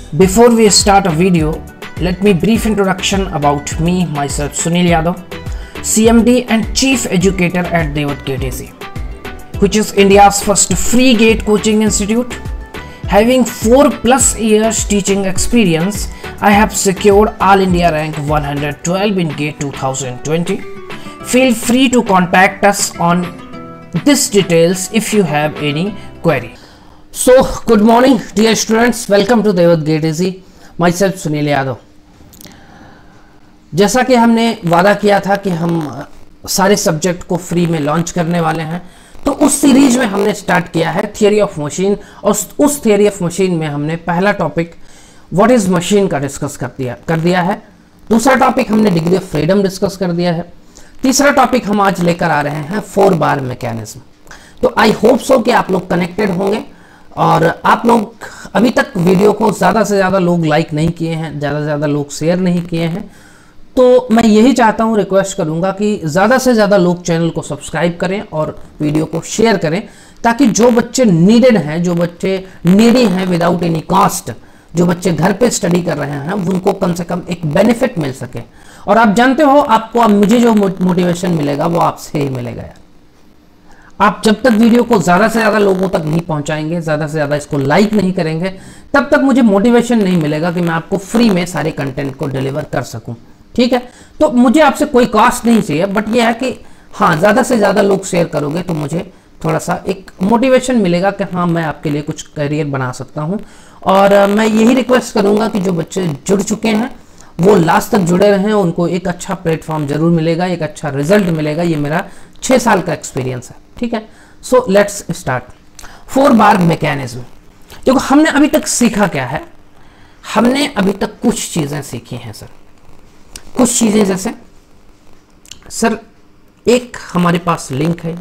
Before we start a video, let me brief introduction about me, myself Sunil Yadav, CMD and Chief Educator at Devat Gate AC, which is India's first free gate coaching institute. Having 4+ years teaching experience, I have secured All India rank 112 in GATE 2020. Feel free to contact us on these details if you have any query. So, good morning dear students, welcome to Devat Gate AC, myself Sunil Yadav. जैसा कि हमने वादा किया था कि हम सारे subject को फ्री में लॉन्च करने वाले हैं, तो उस सीरीज में हमने स्टार्ट किया है थियरी ऑफ मशीन, और उस थियरी ऑफ मशीन में हमने पहला टॉपिक व्हाट इज मशीन का डिस्कस कर दिया है। दूसरा टॉपिक हमने डिग्री ऑफ फ्रीडम डिस्कस कर दिया है। तीसरा टॉपिक हम आज लेकर आ रहे हैं 4 बार मैकेनिज्म। तो आई होप सो कि आप लोग कनेक्टेड होंगे, और आप लोग अभी तक वीडियो को ज़्यादा से ज़्यादा लोग लाइक नहीं किए हैं, ज़्यादा से ज़्यादा लोग शेयर नहीं किए हैं, तो मैं यही चाहता हूं, रिक्वेस्ट करूंगा कि ज़्यादा से ज़्यादा लोग चैनल को सब्सक्राइब करें और वीडियो को शेयर करें, ताकि जो बच्चे नीडेड हैं, जो बच्चे नीडी हैं विदाउट एनी कॉस्ट, जो बच्चे घर पे स्टडी कर रहे हैं, उनको कम से कम एक बेनिफिट मिल सके। और आप जानते हो, आपको अब मुझे जो मोटिवेशन मिलेगा वो आपसे ही मिलेगा यार। आप जब तक वीडियो को ज़्यादा से ज़्यादा लोगों तक नहीं पहुंचाएंगे, ज़्यादा से ज़्यादा इसको लाइक नहीं करेंगे, तब तक मुझे मोटिवेशन नहीं मिलेगा कि मैं आपको फ्री में सारे कंटेंट को डिलीवर कर सकूं। ठीक है, तो मुझे आपसे कोई कॉस्ट नहीं चाहिए, बट ये है कि हाँ, ज़्यादा से ज़्यादा लोग शेयर करोगे तो मुझे थोड़ा सा एक मोटिवेशन मिलेगा कि हाँ, मैं आपके लिए कुछ करियर बना सकता हूँ। और मैं यही रिक्वेस्ट करूँगा कि जो बच्चे जुड़ चुके हैं वो लास्ट तक जुड़े रहें, उनको एक अच्छा प्लेटफॉर्म जरूर मिलेगा, एक अच्छा रिजल्ट मिलेगा। ये मेरा 6 साल का एक्सपीरियंस है। ठीक है, so let's start. 4 bar mechanism. देखो, हमने अभी तक सीखा क्या है? हमने अभी तक कुछ चीज़ें सीखी हैं सर। कुछ चीज़ें जैसे सर, एक हमारे पास लिंक है।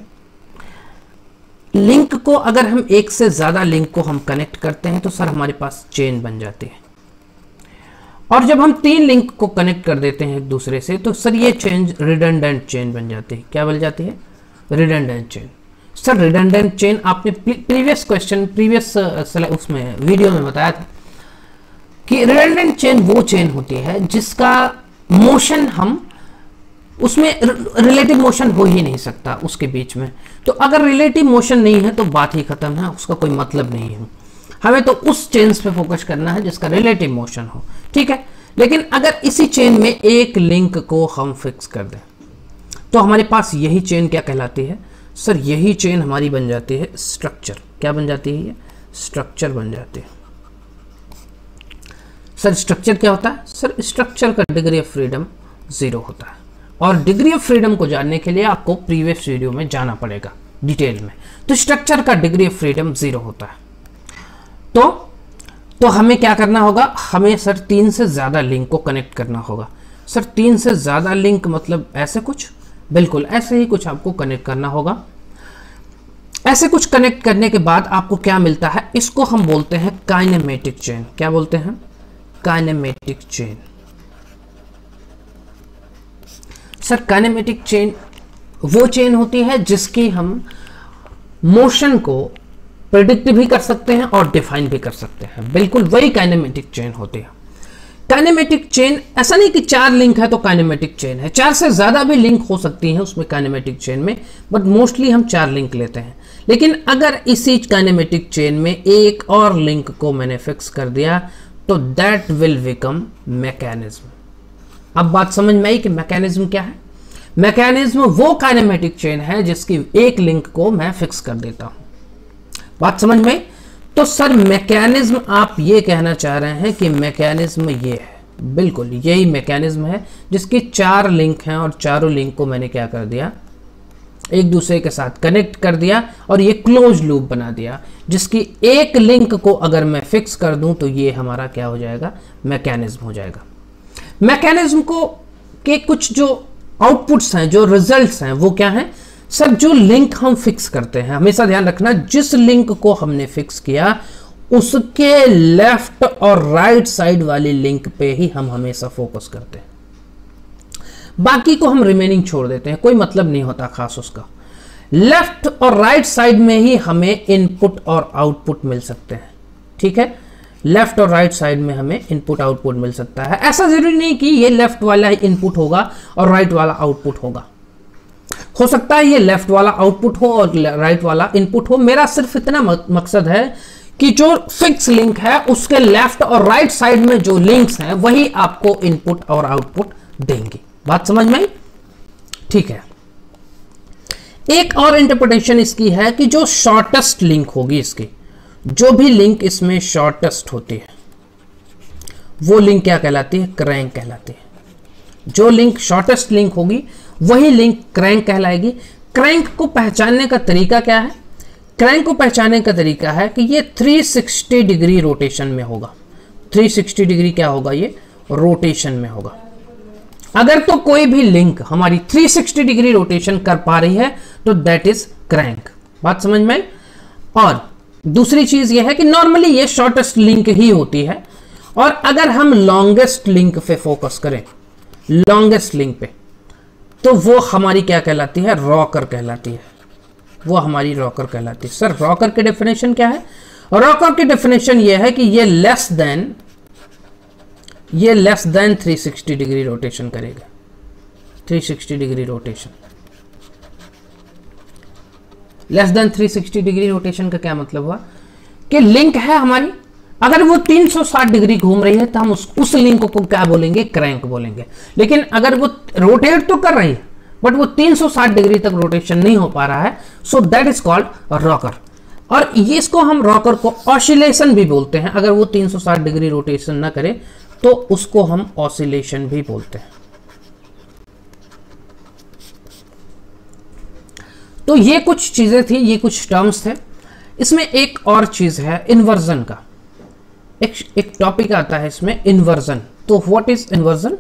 लिंक को अगर हम एक से ज़्यादा लिंक को हम कनेक्ट करते हैं तो सर हमारे पास चेन बन जाती है। और जब हम 3 लिंक को कनेक्ट कर देते हैं एक दूसरे से तो सर ये चेन रिडंडेंट चेन बन जाती है। क्या बन जाती है? Redundant chain. Sir redundant chain आपने प्रीवियस उसमें वीडियो में बताया था कि रिडंडेंट चेन वो चेन होती है जिसका मोशन हम उसमें रिलेटिव मोशन हो ही नहीं सकता उसके बीच में। तो अगर रिलेटिव मोशन नहीं है तो बात ही खत्म है, उसका कोई मतलब नहीं है। हमें तो उस चेन्स पे फोकस करना है जिसका रिलेटिव मोशन हो। ठीक है, लेकिन अगर इसी चेन में एक लिंक को हम फिक्स कर दें तो हमारे पास यही चेन क्या कहलाती है? सर यही चेन हमारी बन जाती है स्ट्रक्चर। क्या बन जाती है? ये स्ट्रक्चर बन जाती है। सर स्ट्रक्चर क्या होता है? सर स्ट्रक्चर का डिग्री ऑफ फ्रीडम 0 होता है, और डिग्री ऑफ फ्रीडम को जानने के लिए आपको प्रीवियस वीडियो में जाना पड़ेगा डिटेल में। तो स्ट्रक्चर का डिग्री ऑफ फ्रीडम 0 होता है। तो हमें क्या करना होगा? हमें सर 3 से ज़्यादा लिंक को कनेक्ट करना होगा। सर 3 से ज़्यादा लिंक मतलब ऐसे कुछ? बिल्कुल ऐसे ही कुछ आपको कनेक्ट करना होगा। ऐसे कुछ कनेक्ट करने के बाद आपको क्या मिलता है? इसको हम बोलते हैं काइनेमेटिक चेन। क्या बोलते हैं? Kinematic chain. Sir kinematic chain वो चेन होती है जिसकी हम मोशन को प्रेडिक्ट भी कर सकते हैं और डिफाइन भी कर सकते हैं। बिल्कुल वही काइनेमेटिक चेन होती है। काइनेमेटिक चेन ऐसा नहीं कि 4 लिंक है तो काइनेमेटिक चेन है, 4 से ज्यादा भी लिंक हो सकती हैं उसमें काइनेमेटिक चेन में, बट मोस्टली हम 4 लिंक लेते हैं। लेकिन अगर इसी काइनेमेटिक चेन में एक और लिंक को मैंने फिक्स कर दिया तो दैट विल बिकम मैकेनिज्म। अब बात समझ में आई कि मैकेनिज्म क्या है? मैकेनिज्म वो काइनेमेटिक चेन है जिसकी एक लिंक को मैं फिक्स कर देता हूं। बात समझ में? तो सर मैकेनिज्म आप ये कहना चाह रहे हैं कि मैकेनिज्म ये है। बिल्कुल यही मैकेनिज्म है जिसकी 4 लिंक हैं, और चारों लिंक को मैंने क्या कर दिया? एक दूसरे के साथ कनेक्ट कर दिया, और ये क्लोज लूप बना दिया, जिसकी एक लिंक को अगर मैं फिक्स कर दूं तो ये हमारा क्या हो जाएगा? मैकेनिज्म हो जाएगा। मैकेनिज्म को के कुछ जो आउटपुट्स हैं, जो रिजल्ट्स हैं, वो क्या हैं? सर जो लिंक हम फिक्स करते हैं, हमेशा ध्यान रखना, जिस लिंक को हमने फिक्स किया उसके लेफ्ट और राइट साइड वाली लिंक पे ही हम हमेशा फोकस करते हैं। बाकी को हम रिमेनिंग छोड़ देते हैं, कोई मतलब नहीं होता खास उसका। लेफ्ट और राइट साइड में ही हमें इनपुट और आउटपुट मिल सकते हैं। ठीक है, लेफ्ट और राइट साइड में हमें इनपुट आउटपुट मिल सकता है। ऐसा जरूरी नहीं कि ये लेफ्ट वाला इनपुट होगा और राइट वाला आउटपुट होगा, हो सकता है ये लेफ्ट वाला आउटपुट हो और राइट वाला इनपुट हो। मेरा सिर्फ इतना मकसद है कि जो फिक्स लिंक है उसके लेफ्ट और राइट साइड में जो लिंक्स हैं वही आपको इनपुट और आउटपुट देंगे। बात समझ में आई? ठीक है। एक और इंटरप्रिटेशन इसकी है कि जो शॉर्टेस्ट लिंक होगी, इसकी जो भी लिंक इसमें शॉर्टेस्ट होती है वो लिंक क्या कहलाती है? क्रैंक कहलाती है। जो लिंक शॉर्टेस्ट लिंक होगी वही लिंक क्रैंक कहलाएगी। क्रैंक को पहचानने का तरीका क्या है? क्रैंक को पहचानने का तरीका है कि ये 360 डिग्री रोटेशन में होगा। 360 डिग्री क्या होगा? ये रोटेशन में होगा। अगर तो कोई भी लिंक हमारी 360 डिग्री रोटेशन कर पा रही है तो दैट इज क्रैंक। बात समझ में? और दूसरी चीज यह है कि नॉर्मली ये शॉर्टेस्ट लिंक ही होती है। और अगर हम लॉन्गेस्ट लिंक पे फोकस करें, लॉन्गेस्ट लिंक पे, तो वो हमारी क्या कहलाती है? रॉकर कहलाती है। वो हमारी रॉकर कहलाती है। सर रॉकर की डेफिनेशन क्या है? रॉकर की डेफिनेशन ये है कि ये लेस देन 360 डिग्री रोटेशन करेगा। 360 degree rotation, less than 360 degree rotation का क्या मतलब हुआ कि लिंक है हमारी, अगर वो 360 डिग्री घूम रही है तो हम उस लिंक को क्या बोलेंगे? क्रैंक बोलेंगे। लेकिन अगर वो रोटेट तो कर रही है बट वो 360 डिग्री तक रोटेशन नहीं हो पा रहा है, so that is called rocker. और ये इसको हम रॉकर को ऑसिलेशन भी बोलते हैं। अगर वो 360 डिग्री रोटेशन ना करे तो उसको हम ऑसिलेशन भी बोलते हैं। तो ये कुछ चीजें थी, ये कुछ टर्म्स थे। इसमें एक और चीज है इन्वर्जन का। एक टॉपिक आता है इसमें, इन्वर्जन। तो व्हाट इज इन्वर्जन?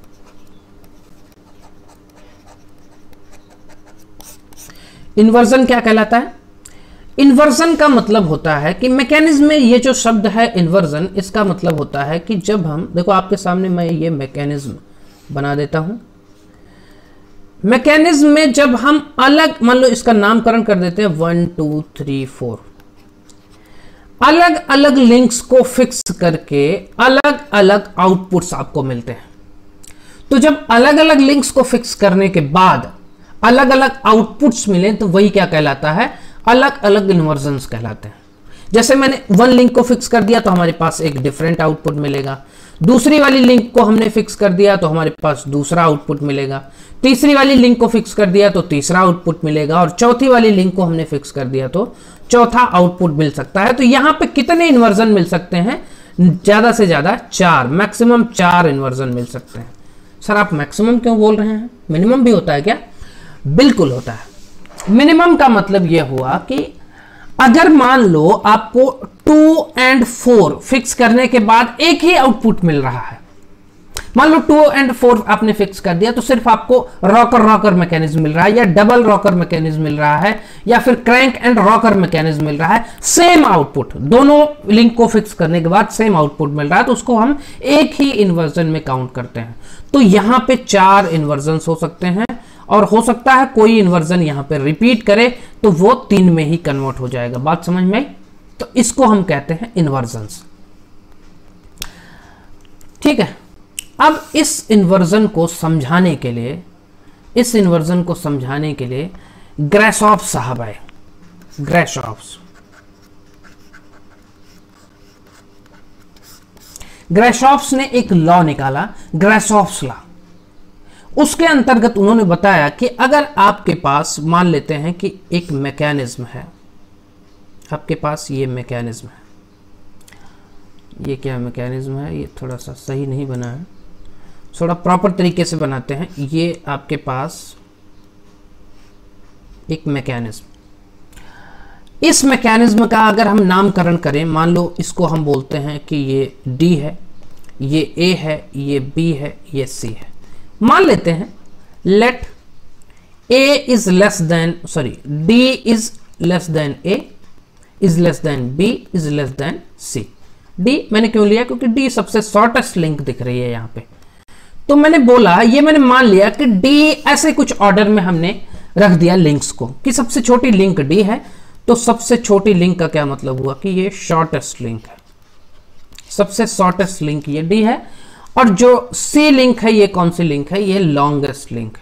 इन्वर्जन क्या कहलाता है? इन्वर्जन का मतलब होता है कि मैकेनिज्म में ये जो शब्द है इन्वर्जन, इसका मतलब होता है कि जब हम, देखो आपके सामने मैं ये मैकेनिज्म बना देता हूं। मैकेनिज्म में जब हम अलग, मान लो इसका नामकरण कर देते हैं 1 2 3 4, अलग अलग लिंक्स को फिक्स करके अलग अलग आउटपुट्स आपको मिलते हैं। तो जब अलग अलग लिंक्स को फिक्स करने के बाद अलग अलग आउटपुट्स मिले तो वही क्या कहलाता है? अलग अलग इन्वर्जन्स कहलाते हैं। जैसे मैंने वन लिंक को फिक्स कर दिया तो हमारे पास एक डिफरेंट आउटपुट मिलेगा, दूसरी वाली लिंक को हमने फिक्स कर दिया तो हमारे पास दूसरा आउटपुट मिलेगा, तीसरी वाली लिंक को फिक्स कर दिया तो तीसरा आउटपुट मिलेगा, और चौथी वाली लिंक को हमने फिक्स कर दिया तो चौथा आउटपुट मिल सकता है। तो यहां पे कितने इन्वर्जन मिल सकते हैं? ज्यादा से ज्यादा 4, मैक्सिमम 4 इन्वर्जन मिल सकते हैं। सर आप मैक्सिमम क्यों बोल रहे हैं? मिनिमम भी होता है क्या? बिल्कुल होता है। मिनिमम का मतलब यह हुआ कि अगर मान लो आपको 2 और 4 फिक्स करने के बाद एक ही आउटपुट मिल रहा है, मान लो 2 और 4 आपने फिक्स कर दिया तो सिर्फ आपको रॉकर मैकेनिज्म मिल रहा है, या डबल रॉकर मैकेनिज्म मिल रहा है, या फिर क्रैंक एंड रॉकर मैकेनिज्म मिल रहा है। सेम आउटपुट, दोनों लिंक को फिक्स करने के बाद सेम आउटपुट मिल रहा है, तो उसको हम एक ही इन्वर्जन में काउंट करते हैं। तो यहां पे 4 इन्वर्जन हो सकते हैं, और हो सकता है कोई इन्वर्जन यहां पे रिपीट करे तो वो 3 में ही कन्वर्ट हो जाएगा। बात समझ में आई? तो इसको हम कहते हैं इन्वर्जन्स। ठीक है। अब इस इन्वर्जन को समझाने के लिए ग्रासॉफ साहब आए। ग्रासॉफ्स ने एक लॉ निकाला, ग्रासॉफ्स लॉ। उसके अंतर्गत उन्होंने बताया कि अगर आपके पास, मान लेते हैं कि एक मैकेनिज्म है, आपके पास ये मैकेनिज्म है, ये क्या मैकेनिज्म है? ये थोड़ा सा सही नहीं बना है, थोड़ा प्रॉपर तरीके से बनाते हैं। ये आपके पास एक मैकेनिज्म, इस मैकेनिज्म का अगर हम नामकरण करें, मान लो इसको हम बोलते हैं कि ये डी है, ये ए है, ये बी है, ये सी है। मान लेते हैं let A is less than, sorry, D is less than A, is less than B, is less than C. D मैंने क्यों लिया? क्योंकि डी सबसे शॉर्टेस्ट लिंक दिख रही है यहां पे। तो मैंने बोला, ये मैंने मान लिया कि डी, ऐसे कुछ ऑर्डर में हमने रख दिया लिंक्स को कि सबसे छोटी लिंक डी है, तो सबसे छोटी लिंक का क्या मतलब हुआ कि ये शॉर्टेस्ट लिंक है। सबसे शॉर्टेस्ट लिंक ये डी है, और जो सी लिंक है ये कौन सी लिंक है, ये लॉन्गेस्ट लिंक है,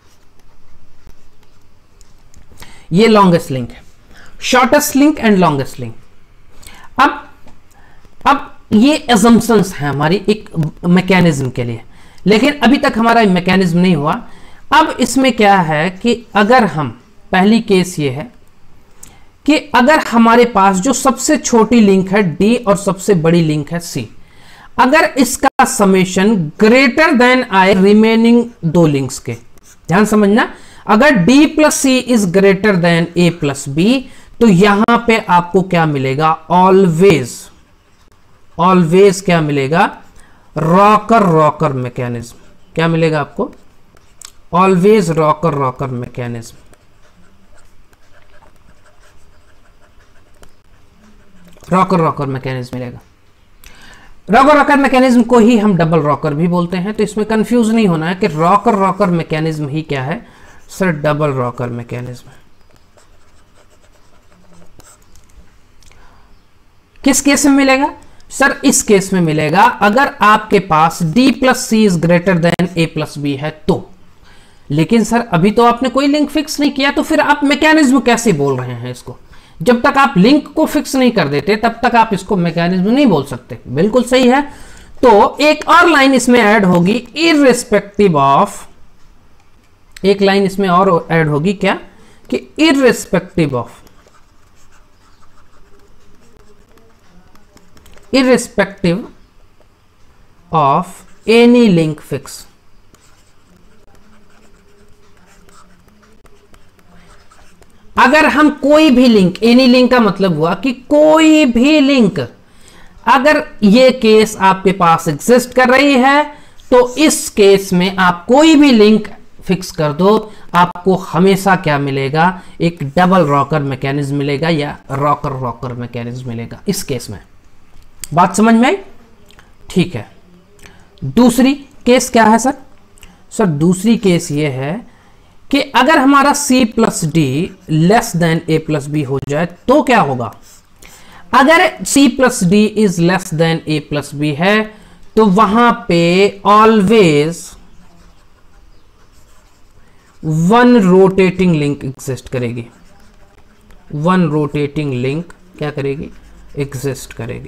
ये लॉन्गेस्ट लिंक है, shortest link and longest link. अब ये assumptions है हमारी एक मैकेनिज्म के लिए, लेकिन अभी तक हमारा मैकेनिज्म नहीं हुआ। अब इसमें क्या है कि अगर हम, पहली केस ये है कि अगर हमारे पास जो सबसे छोटी लिंक है डी और सबसे बड़ी लिंक है सी, अगर इसका summation greater than I remaining दो लिंक्स के, ध्यान समझना, अगर D plus C is greater than A plus B, तो यहां पे आपको क्या मिलेगा, ऑलवेज क्या मिलेगा, रॉकर मैकेनिज्म। क्या मिलेगा आपको, always rocker mechanism. Rocker mechanism मिलेगा। रॉकर मैकेनिज्म को ही हम डबल रॉकर भी बोलते हैं, तो इसमें कंफ्यूज नहीं होना है कि रॉकर मैकेनिज्म ही क्या है सर, डबल रॉकर मैकेनिज्म। किस केस में मिलेगा सर, इस केस में मिलेगा अगर आपके पास d plus C is greater than a plus B है तो। लेकिन सर अभी तो आपने कोई लिंक फिक्स नहीं किया, तो फिर आप मैकेनिज्म कैसे बोल रहे हैं इसको? जब तक आप लिंक को फिक्स नहीं कर देते तब तक आप इसको मैकेनिज्म नहीं बोल सकते। बिल्कुल सही है। तो एक और लाइन इसमें ऐड होगी, इररिस्पेक्टिव ऑफ, एक लाइन इसमें और ऐड होगी क्या, कि irrespective of any link fix. अगर हम कोई भी लिंक, एनी लिंक का मतलब हुआ कि कोई भी लिंक, अगर ये केस आपके पास एग्जिस्ट कर रही है, तो इस केस में आप कोई भी लिंक फिक्स कर दो, आपको हमेशा क्या मिलेगा, एक डबल रॉकर मैकेनिज्म मिलेगा या रॉकर मैकेनिज्म मिलेगा इस केस में। बात समझ में आई? ठीक है। दूसरी केस क्या है सर? सर दूसरी केस ये है कि अगर हमारा c plus D less than a plus B हो जाए तो क्या होगा? अगर c plus D is less than a plus B है तो वहां पे always one rotating link exist करेगी। वन रोटेटिंग लिंक क्या करेगी? एग्जिस्ट करेगी।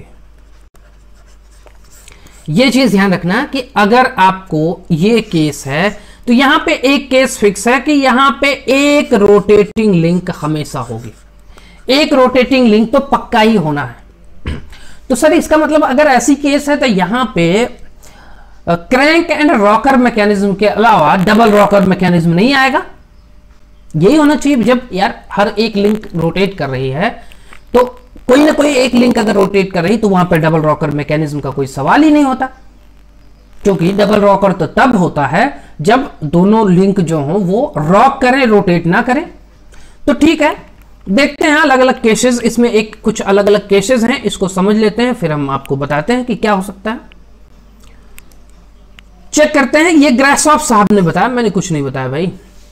ये चीज ध्यान रखना कि अगर आपको ये केस है तो यहां पे एक केस फिक्स है कि यहां पे एक रोटेटिंग लिंक हमेशा होगी। एक रोटेटिंग लिंक तो पक्का ही होना है। तो सर इसका मतलब अगर ऐसी केस है तो यहां पे क्रैंक एंड रॉकर मैकेनिज्म के अलावा डबल रॉकर मैकेनिज्म नहीं आएगा। यही होना चाहिए। जब यार हर एक लिंक रोटेट कर रही है तो कोई ना कोई एक लिंक अगर रोटेट कर रही तो वहां पे डबल रॉकर मैकेनिज्म का कोई सवाल ही नहीं होता, क्योंकि डबल रॉकर तो तब होता है जब दोनों लिंक जो हो वो रॉक करें, रोटेट ना करें। तो ठीक है, देखते हैं अलग अलग केसेस। इसमें एक कुछ अलग अलग केसेस हैं, इसको समझ लेते हैं, फिर हम आपको बताते हैं कि क्या हो सकता है। चेक करते हैं। ये ग्रासॉफ साहब ने बताया, मैंने कुछ नहीं बताया भाई।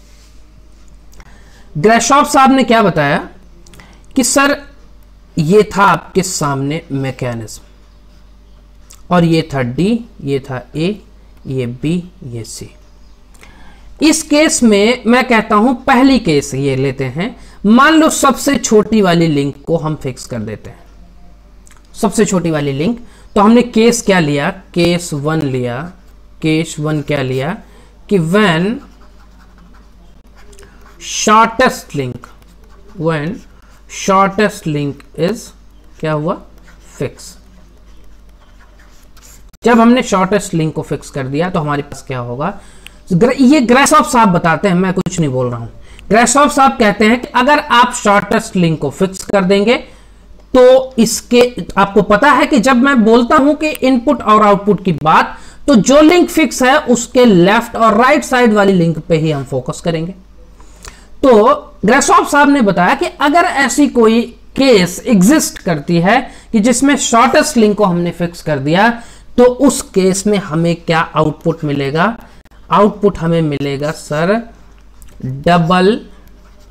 ग्रासॉफ साहब ने क्या बताया कि सर ये था आपके सामने मैकेनिज्म, और ये था डी, ये था ए, ये बी, ये सी। इस केस में मैं कहता हूं पहली केस ये लेते हैं। मान लो सबसे छोटी वाली लिंक को हम फिक्स कर देते हैं, सबसे छोटी वाली लिंक। तो हमने केस क्या लिया? केस वन लिया। केस वन क्या लिया कि when shortest link, when shortest link is क्या हुआ? फिक्स। जब हमने शॉर्टेस्ट लिंक को फिक्स कर दिया तो हमारे पास क्या होगा? ये ग्रासॉफ साहब बताते हैं, मैं कुछ नहीं बोल रहा हूं। ग्रासॉफ साहब कहते हैं कि अगर आप शॉर्टेस्ट लिंक को फिक्स कर देंगे तो इसके, आपको पता है कि जब मैं बोलता हूं कि इनपुट और आउटपुट की बात, तो जो लिंक फिक्स है उसके लेफ्ट और राइट साइड वाली लिंक पे ही हम फोकस करेंगे। तो ग्रासॉफ साहब ने बताया कि अगर ऐसी कोई केस एग्जिस्ट करती है कि जिसमें शॉर्टेस्ट लिंक को हमने फिक्स कर दिया, तो उस केस में हमें क्या आउटपुट मिलेगा? आउटपुट हमें मिलेगा sir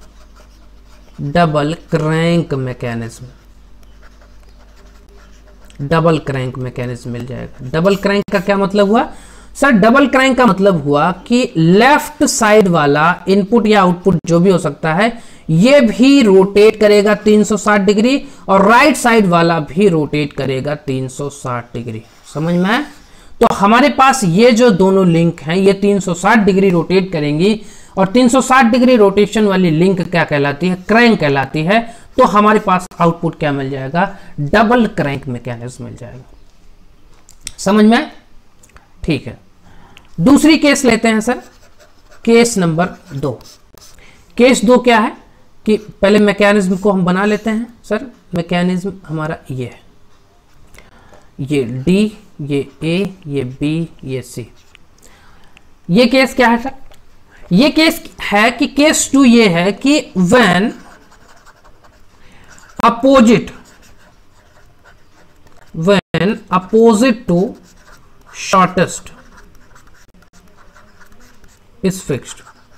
double crank mechanism. Double crank mechanism मिल जाएगा। डबल क्रैंक का क्या मतलब हुआ सर? डबल क्रैंक का मतलब हुआ कि लेफ्ट साइड वाला इनपुट या आउटपुट जो भी हो सकता है ये भी रोटेट करेगा 360 डिग्री और राइट साइड वाला भी रोटेट करेगा 360 डिग्री। समझ में आया? तो हमारे पास ये जो दोनों लिंक हैं ये 360 डिग्री रोटेट करेंगी और 360 डिग्री रोटेशन वाली लिंक क्या कहलाती है? क्रैंक कहलाती है। तो हमारे पास आउटपुट क्या मिल जाएगा? डबल क्रैंक मैकेनिज्म मिल जाएगा। समझ में? ठीक है, दूसरी केस लेते हैं सर, केस नंबर 2। केस 2 क्या है कि पहले मैकेनिज्म को हम बना लेते हैं सर। मैकेनिज्म हमारा ये है, ये डी, ये ए, ये बी, ये सी। ये केस क्या है सर? ये केस है कि केस 2 ये है कि when opposite to shortest is fixed.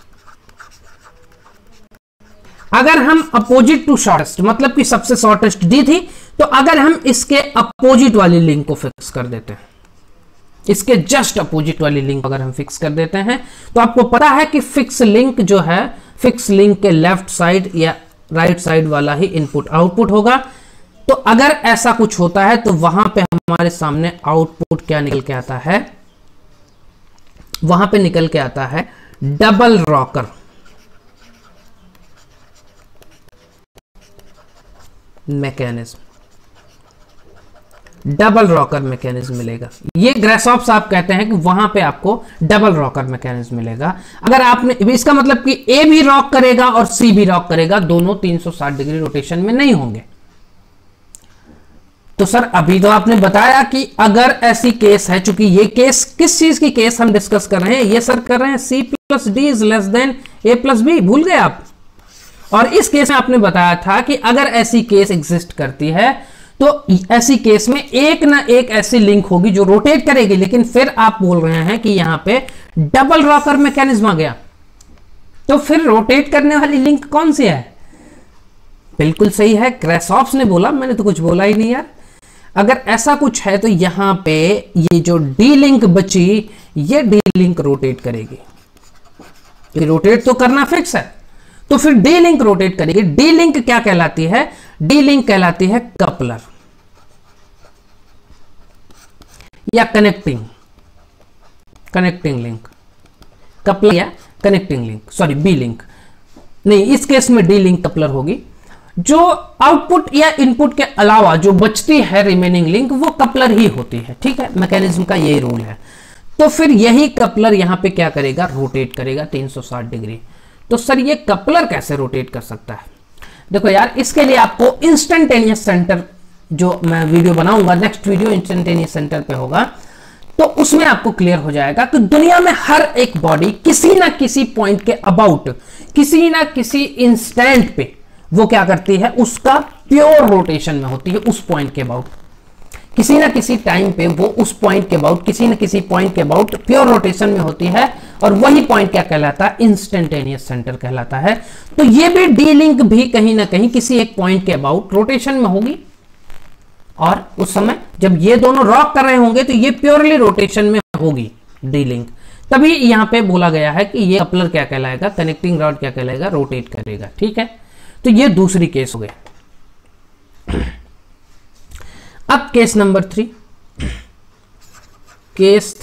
अगर हम अपोजिट टू शॉर्टेस्ट मतलब कि सबसे शॉर्टेस्ट डी थी, तो अगर हम इसके अपोजिट वाली लिंक को फिक्स कर देते हैं, इसके जस्ट अपोजिट वाली लिंक अगर हम फिक्स कर देते हैं, तो आपको पता है कि फिक्स लिंक जो है, फिक्स लिंक के लेफ्ट साइड या राइट साइड वाला ही इनपुट आउटपुट होगा। तो अगर ऐसा कुछ होता है तो वहां पे हमारे सामने आउटपुट क्या निकल के आता है? वहां पे निकल के आता है double rocker mechanism. Double rocker mechanism मिलेगा। ये ग्रासहॉप साहब कहते हैं कि वहां पे आपको डबल रॉकर मैकेनिज्म मिलेगा। अगर आपने, इसका मतलब कि ए भी रॉक करेगा और सी भी रॉक करेगा, दोनों 360 डिग्री रोटेशन में नहीं होंगे। तो सर अभी तो आपने बताया कि अगर ऐसी केस है, चूंकि ये केस किस चीज की केस हम डिस्कस कर रहे हैं, ये सर कर रहे हैं C plus D is less than A plus B, भूल गए आप? और इस केस में आपने बताया था कि अगर ऐसी केस एग्जिस्ट करती है तो ऐसी केस में एक ना एक ऐसी लिंक होगी जो रोटेट करेगी। लेकिन फिर आप बोल रहे हैं कि यहां पे डबल रॉकर मैकेनिज्म आ गया, तो फिर रोटेट करने वाली लिंक कौन सी है? बिल्कुल सही है, ग्रासहॉप्स ने बोला, मैंने तो कुछ बोला ही नहीं यार। अगर ऐसा कुछ है तो यहां पे ये जो डी लिंक बची, ये डी लिंक रोटेट करेगी। रोटेट तो करना फिक्स है, तो फिर डी लिंक रोटेट करेगी। डी लिंक क्या कहलाती है? डी लिंक कहलाती है कपलर या कनेक्टिंग लिंक। कपलर या connecting link, sorry B link नहीं, इस केस में डी लिंक कपलर होगी। जो आउटपुट या इनपुट के अलावा जो बचती है रिमेनिंग लिंक, वो कपलर ही होती है। ठीक है, मैकेनिज्म का यही रूल है। तो फिर यही कपलर यहां पे क्या करेगा? रोटेट करेगा 360 डिग्री। तो सर ये कपलर कैसे रोटेट कर सकता है? देखो यार, इसके लिए आपको इंस्टेंटेनियस सेंटर, जो मैं वीडियो बनाऊंगा, नेक्स्ट वीडियो इंस्टेंटेनियस सेंटर पे होगा, तो उसमें आपको क्लियर हो जाएगा कि दुनिया में हर एक बॉडी किसी ना किसी पॉइंट के अबाउट, किसी ना किसी इंस्टेंट पे वो क्या करती है? उसका प्योर रोटेशन में होती है। उस पॉइंट के अबाउट किसी ना किसी टाइम पे वो उस पॉइंट के अबाउट, किसी ना किसी पॉइंट के अबाउट प्योर रोटेशन में होती है, और वही पॉइंट क्या कहलाता है? इंस्टेंटेनियस सेंटर कहलाता है। तो ये भी डी लिंक भी कहीं ना कहीं किसी एक पॉइंट के अबाउट रोटेशन में होगी, और उस समय जब ये दोनों रॉक कर रहे होंगे तो ये प्योरली रोटेशन में होगी डी लिंक। तभी यहां पे बोला गया है कि ये कपलर क्या कहलाएगा? कनेक्टिंग रॉड क्या कहलाएगा? रोटेट करेगा। ठीक है, तो ये दूसरी केस हो गई। अब केस नंबर 3। केस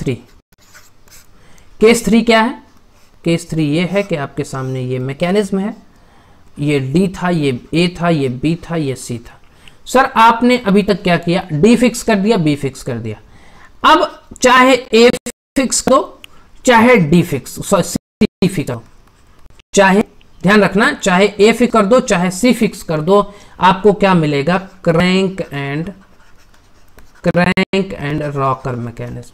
3 क्या है? केस 3 ये है कि आपके सामने ये मैकेनिज्म है, ये डी था, ये ए था, ये बी था, ये सी था। सर आपने अभी तक क्या किया? डी फिक्स कर दिया, बी फिक्स कर दिया। अब चाहे ए फिक्स करो, चाहे डी फिक्स, सी फिक्स करो, चाहे, ध्यान रखना, चाहे ए फिक्स कर दो, चाहे सी फिक्स कर दो, आपको क्या मिलेगा? Crank and rocker mechanism.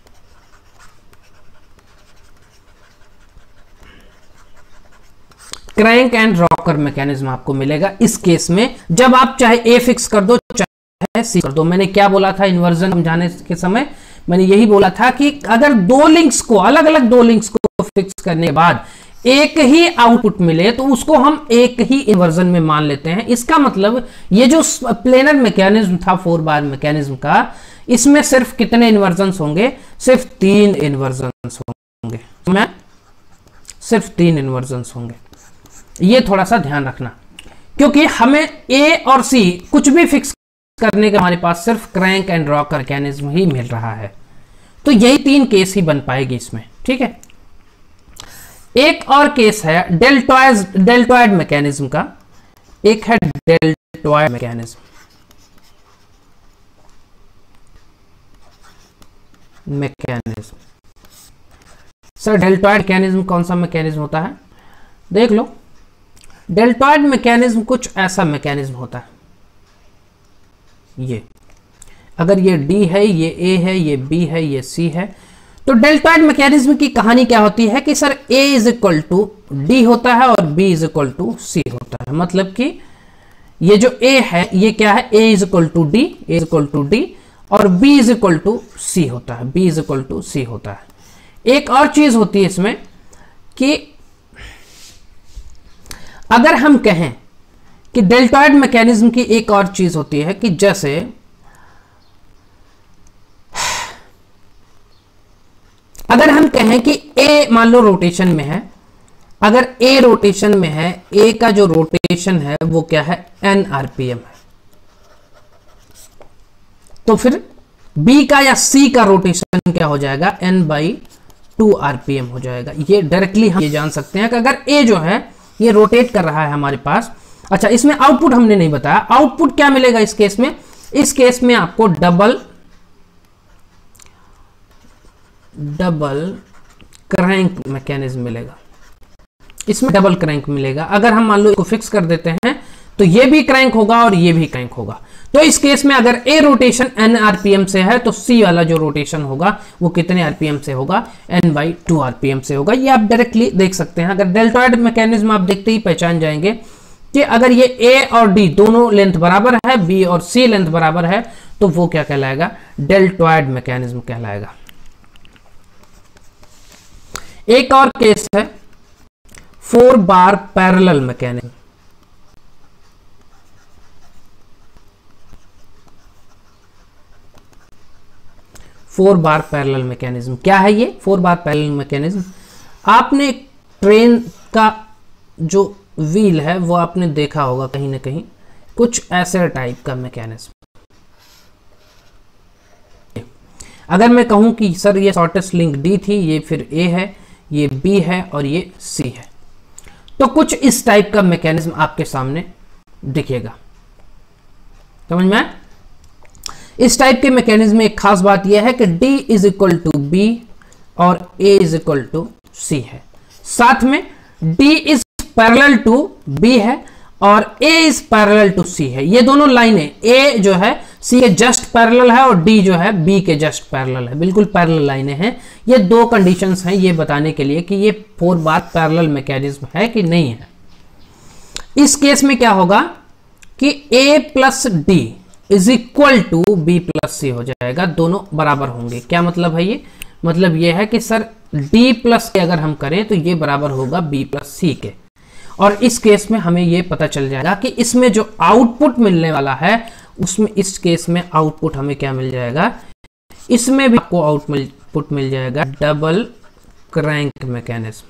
Crank and rocker mechanism आपको मिलेगा इस केस में, जब आप चाहे ए फिक्स कर दो, चाहे सी कर दो। मैंने क्या बोला था इन्वर्जन समझाने के समय? मैंने यही बोला था कि अगर दो लिंक्स को, अलग अलग दो लिंक्स को फिक्स करने के बाद एक ही आउटपुट मिले तो उसको हम एक ही इन्वर्जन में मान लेते हैं। इसका मतलब ये जो प्लेनर मैकेनिज्म था 4 बार मैकेनिज्म का, इसमें सिर्फ कितने इन्वर्जन्स होंगे? सिर्फ 3 इन्वर्जन्स होंगे। मैं सिर्फ 3 इन्वर्जन्स होंगे, ये थोड़ा सा ध्यान रखना, क्योंकि हमें ए और सी कुछ भी फिक्स करने का हमारे पास सिर्फ क्रैंक एंड रॉक मैकेनिज्म ही मिल रहा है। तो यही 3 केस ही बन पाएगी इसमें, ठीक है। एक और केस है डेल्टॉयड मैकेनिज्म का, एक है deltoid mechanism. Sir deltoid mechanism कौन सा मैकेनिज्म होता है? देख लो, डेल्टॉयड मैकेनिज्म कुछ ऐसा मैकेनिज्म होता है, ये अगर ये डी है, ये ए है, ये बी है, ये सी है, तो डेल्टॉयड मैकेनिज्म की कहानी क्या होती है कि sir A is equal to D होता है और B is equal to C होता है। मतलब कि ये जो ए है ये क्या है? A is equal to D, A is equal to D, और B is equal to C होता है, B is equal to C होता है। एक और चीज होती है इसमें कि अगर हम कहें कि डेल्टॉयड मैकेनिज्म की एक और चीज होती है कि जैसे अगर हम कहें कि ए मान लो रोटेशन में है, अगर ए रोटेशन में है, ए का जो रोटेशन है वो क्या है? n आरपीएम है, तो फिर बी का या सी का रोटेशन क्या हो जाएगा? n/2 आरपीएम हो जाएगा। ये डायरेक्टली हम ये जान सकते हैं कि अगर ए जो है ये रोटेट कर रहा है हमारे पास। अच्छा, इसमें आउटपुट हमने नहीं बताया, आउटपुट क्या मिलेगा इस केस में? इस केस में आपको डबल क्रैंक मैकेनिज्म मिलेगा, इसमें डबल क्रैंक मिलेगा। अगर हम मान लो इसको फिक्स कर देते हैं तो ये भी क्रैंक होगा और ये भी क्रैंक होगा। तो इस केस में अगर ए रोटेशन n आरपीएम से है तो सी वाला जो रोटेशन होगा वो कितने आरपीएम से होगा? n/2 आरपीएम से होगा। ये आप डायरेक्टली देख सकते हैं। अगर डेल्टॉयड मैकेनिज्म आप देखते ही पहचान जाएंगे कि अगर ये ए और डी दोनों लेंथ बराबर है, बी और सी लेंथ बराबर है, तो वो क्या कहलाएगा? डेल्टॉयड मैकेनिज्म कहलाएगा। एक और केस है 4 bar parallel mechanism. Four bar parallel mechanism क्या है? ये 4 बार पैरेलल मैकेनिज्म, आपने ट्रेन का जो व्हील है वो आपने देखा होगा कहीं ना कहीं, कुछ ऐसे टाइप का मैकेनिज्म। अगर मैं कहूं कि सर ये शॉर्टेस्ट लिंक डी थी, ये फिर ए है, ये बी है और ये सी है, तो कुछ इस टाइप का मैकेनिज्म आपके सामने दिखेगा। समझ में आया? इस टाइप के मैकेनिज्म में एक खास बात यह है कि D is equal to B और A is equal to C है, साथ में D is parallel to B है और A is parallel to C है। ये दोनों लाइनें A जो है C के जस्ट पैरेलल है और D जो है B के जस्ट पैरेलल है, बिल्कुल पैरेलल लाइनें हैं। ये 2 कंडीशंस हैं ये बताने के लिए कि ये 4 बार पैरेलल मैकेनिज्म है कि नहीं है। इस केस में क्या होगा कि A plus D is equal to B plus C हो जाएगा, दोनों बराबर होंगे। क्या मतलब है ये? मतलब ये है कि सर डी प्लस के अगर हम करें तो ये बराबर होगा बी प्लस सी के, और इस केस में हमें ये पता चल जाएगा कि इसमें जो आउटपुट मिलने वाला है उसमें इस केस में आउटपुट हमें क्या मिल जाएगा? इसमें भी आपको आउटपुट मिल जाएगा double crank mechanism,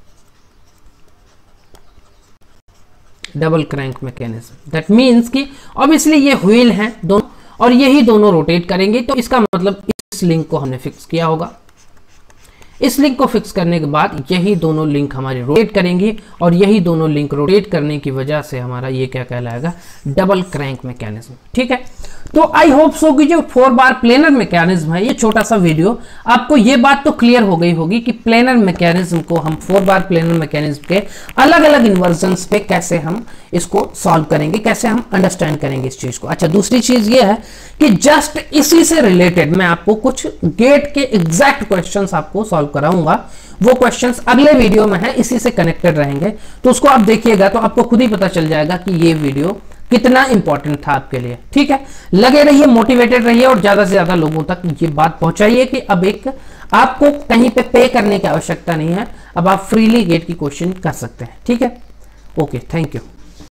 double crank mechanism. That means कि ऑब्वियसली ये व्हील हैं दोनों और यही दोनों रोटेट करेंगे, तो इसका मतलब इस लिंक को हमने फिक्स किया होगा। इस लिंक को फिक्स करने के बाद यही दोनों लिंक हमारी रोटेट करेंगी और यही दोनों लिंक रोटेट करने की वजह से हमारा ये क्या कहलाएगा? Double crank mechanism. ठीक है, तो आई होप सो कि जो 4 बार प्लेनर मैकेनिज्म है, ये छोटा सा वीडियो आपको ये बात तो क्लियर हो गई होगी कि प्लेनर मैकेनिज्म को हम 4 बार प्लेनर मैकेनिज्म के अलग अलग इन्वर्जन्स पे कैसे हम इसको सॉल्व करेंगे, कैसे हम अंडरस्टैंड करेंगे इस चीज को। अच्छा, दूसरी चीज ये है कि जस्ट इसी से रिलेटेड मैं आपको कुछ गेट के एग्जैक्ट क्वेश्चंस आपको सॉल्व कराऊंगा। वो क्वेश्चंस अगले वीडियो में है, इसी से कनेक्टेड रहेंगे, तो उसको आप देखिएगा तो आपको खुद ही पता चल जाएगा कि ये वीडियो कितना इंपॉर्टेंट था आपके लिए। ठीक है, लगे रहिए, मोटिवेटेड रहिए और ज्यादा से ज्यादा लोगों तक ये बात पहुंचाइए कि अब एक आपको कहीं पे करने की आवश्यकता नहीं है। अब आप फ्रीली गेट की क्वेश्चन कर सकते हैं। ठीक है, ओके, थैंक यू।